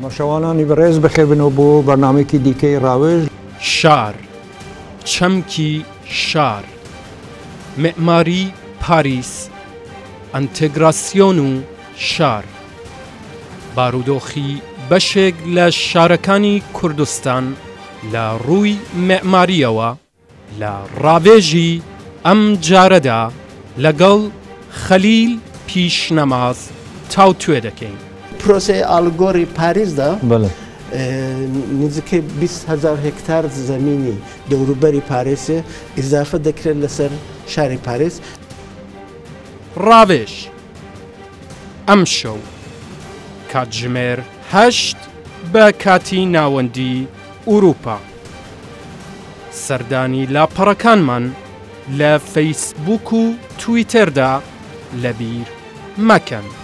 شوانانی بەڕێز بخێبنەوە بۆ بەرنامەیەکی دیکەی ڕاوێژ. شار، چەمکی شار، معماری پاریس، ئەنتێگراسیۆن و شار، بارودۆخی بەشێک لە شارەکانی کوردستان لە ڕووی معماریەوە لە ڕاوێژی ئەم جارەدا لەگەڵ خەلیل پیشنەماز تاوتوێ دەکەین. پرۆسەی ئالگۆری پاریسدا نزیکەی 20,000 هکتار زەمینی دەوروبەری پارێسێ ئیزافە دەکرێت لەسەر شاری پاریس. ڕاوێژ ئەمشەو کاتژمێر 8 بە کاتی ناوەندی ئوروپا. سەردانی لاپەڕەکانمان لە فەیسبووک و تویتەردا لەبیر مەکەن.